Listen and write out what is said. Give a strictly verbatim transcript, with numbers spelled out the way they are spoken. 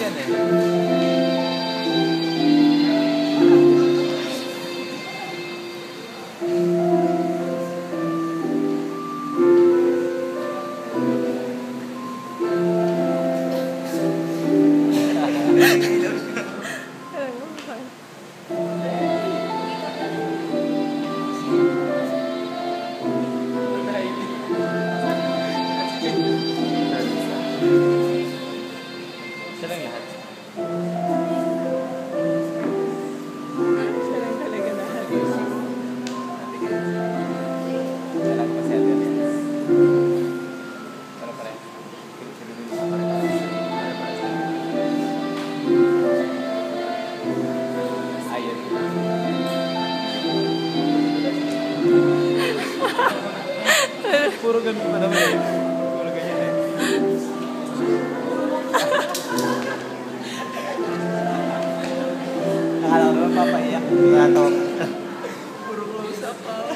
yan eh. Siya lang lahat. Siya lang talaga lahat. Siya lang kasi atin yan. Pero pare, pinipili sa pare para sa ayun. Puro ganun pa naman eh. Puro ganyan eh. Akala ko naman papaiyak. Puro close up pa.